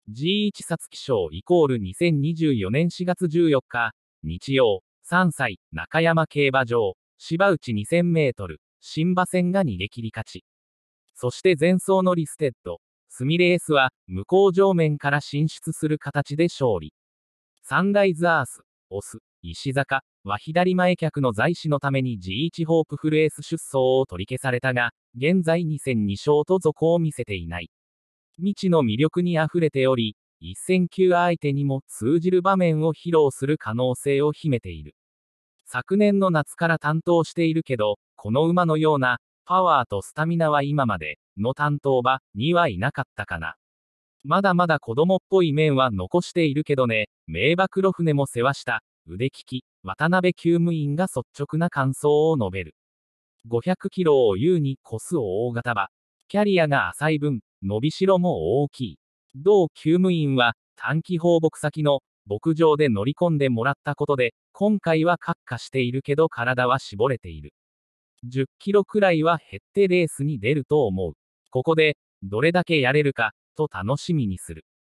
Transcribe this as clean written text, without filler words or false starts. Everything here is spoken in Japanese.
G1 皐月賞2024年4月14日、日曜、3歳、中山競馬場、芝内2000メートル、新馬戦が逃げ切り勝ち。そして前走のリステッド、スミレースは、向こう上面から進出する形で勝利。サンライズアース、オス、石坂は左前脚の在使のために G1 ホープフルエース出走を取り消されたが、現在2戦2勝と続を見せていない。未知の魅力に溢れており、一戦級相手にも通じる場面を披露する可能性を秘めている。昨年の夏から担当しているけど、この馬のような、パワーとスタミナは今までの担当馬にはいなかったかな。まだまだ子供っぽい面は残しているけどね、名馬黒船も世話した、腕利き、渡辺厩務員が率直な感想を述べる。500キロを優に越す大型馬。キャリアが浅い分、伸びしろも大きい。同厩務員は、短期放牧先の牧場で乗り込んでもらったことで、今回は閣下しているけど体は絞れている。10キロくらいは減ってレースに出ると思う。ここで、どれだけやれるか、と楽しみにする。